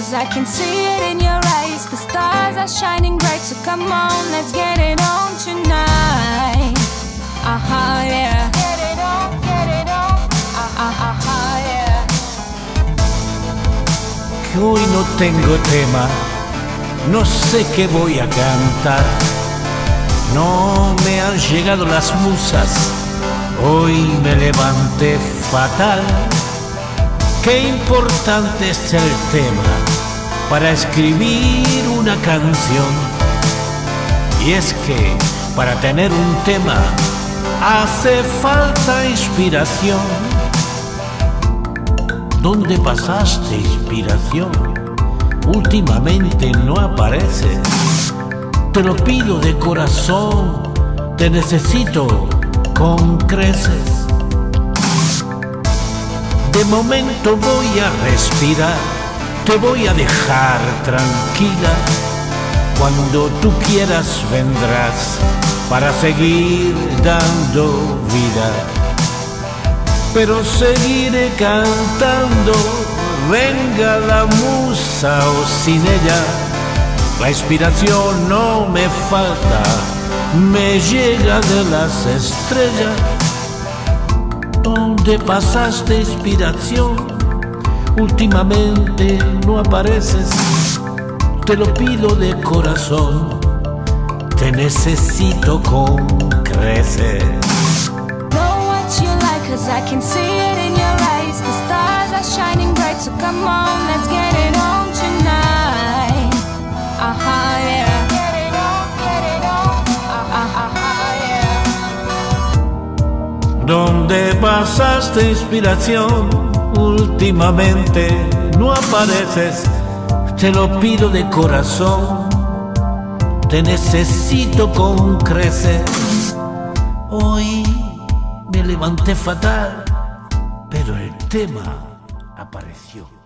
'cause I can see it in your eyes. The stars are shining bright, so come on, let's get it on tonight. Yeah. Get it on, yeah. Que hoy no tengo tema, no sé qué voy a cantar. No me han llegado las musas, hoy me levanté fatal. Qué importante es el tema para escribir una canción. Y es que para tener un tema hace falta inspiración. ¿Dónde pasaste, inspiración? Últimamente no apareces. Te lo pido de corazón, te necesito con creces. De momento voy a respirar, te voy a dejar tranquila. Cuando tú quieras vendrás para seguir dando vida. Pero seguiré cantando, venga la musa o sin ella. La inspiración no me falta, me llega de las estrellas. ¿Dónde pasaste, inspiración? Últimamente no apareces. Te lo pido de corazón, te necesito con creces. Know what you like, 'cause I can see it in your eyes. The stars are shining bright, so come on, let's get it on tonight. Yeah. Get it on, yeah. ¿Dónde pasaste, inspiración? Últimamente no apareces. Te lo pido de corazón, te necesito con creces. Hoy me levanté fatal, pero el tema apareció.